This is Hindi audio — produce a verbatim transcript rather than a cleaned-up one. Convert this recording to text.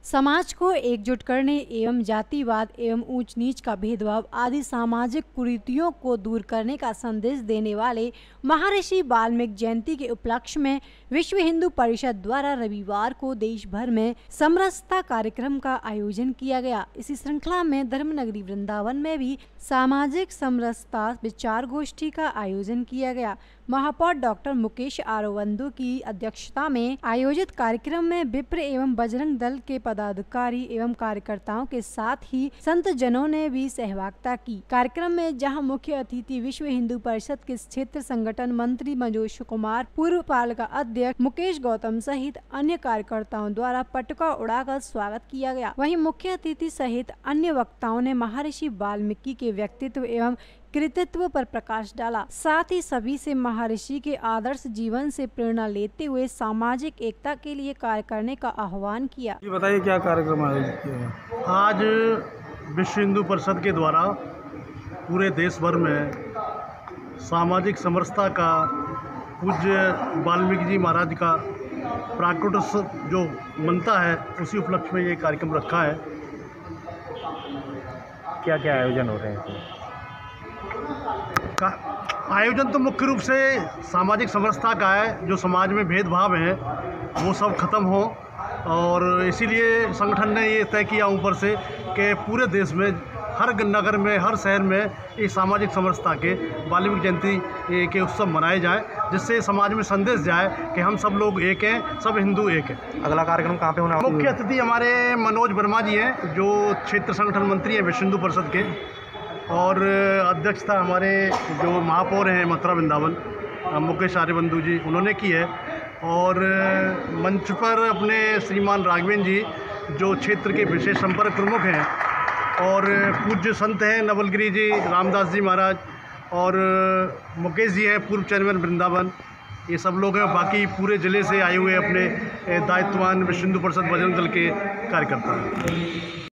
समाज को एकजुट करने एवं जातिवाद एवं ऊंच नीच का भेदभाव आदि सामाजिक कुरीतियों को दूर करने का संदेश देने वाले महर्षि वाल्मीकि जयंती के उपलक्ष्य में विश्व हिंदू परिषद द्वारा रविवार को देश भर में समरसता कार्यक्रम का आयोजन किया गया। इसी श्रृंखला में धर्मनगरी वृंदावन में भी सामाजिक समरसता विचार गोष्ठी का आयोजन किया गया। महापौर डॉक्टर मुकेश आरोवंदु की अध्यक्षता में आयोजित कार्यक्रम में विप्र एवं बजरंग दल के पदाधिकारी एवं कार्यकर्ताओं के साथ ही संत जनों ने भी सहभागिता की। कार्यक्रम में जहां मुख्य अतिथि विश्व हिंदू परिषद के क्षेत्र संगठन मंत्री मनोज कुमार, पूर्व पालिका अध्यक्ष मुकेश गौतम सहित अन्य कार्यकर्ताओं द्वारा पटका उड़ाकर स्वागत किया गया। वहीं मुख्य अतिथि सहित अन्य वक्ताओं ने महर्षि वाल्मीकि के व्यक्तित्व एवं कृतित्व पर प्रकाश डाला। साथ ही सभी से महर्षि के आदर्श जीवन से प्रेरणा लेते हुए सामाजिक एकता के लिए कार्य करने का आह्वान किया। जी बताइए, क्या कार्यक्रम आयोजित किया है? आज विश्व हिंदू परिषद के द्वारा पूरे देश भर में सामाजिक समरसता का पूज्य वाल्मीकि जी महाराज का प्राकटोत्सव जो मनता है, उसी उपलक्ष्य में ये कार्यक्रम रखा है। क्या क्या आयोजन हो रहे हैं? का आयोजन तो मुख्य रूप से सामाजिक समरसता का है। जो समाज में भेदभाव है वो सब खत्म हो, और इसीलिए संगठन ने ये तय किया ऊपर से कि पूरे देश में हर नगर में, हर शहर में ये सामाजिक समरसता के वाल्मीकि जयंती के उत्सव मनाए जाए, जिससे समाज में संदेश जाए कि हम सब लोग एक हैं, सब हिंदू एक हैं। अगला कार्यक्रम कहाँ पे होना? मुख्य अतिथि हमारे मनोज वर्मा जी हैं, जो क्षेत्र संगठन मंत्री हैं विश्व हिंदू परिषद के, और अध्यक्षता हमारे जो महापौर हैं मथुरा वृंदावन मुकेश आर्यवंदु जी, उन्होंने की है। और मंच पर अपने श्रीमान राघवेंद्र जी जो क्षेत्र के विशेष संपर्क प्रमुख हैं, और पूज्य संत हैं नवलगिरी जी, रामदास जी महाराज, और मुकेश जी हैं पूर्व चेयरमैन वृंदावन, ये सब लोग हैं। बाकी पूरे ज़िले से आए हुए अपने दायित्ववान विश्व हिंदू परिषद बजरंग दल के कार्यकर्ता हैं।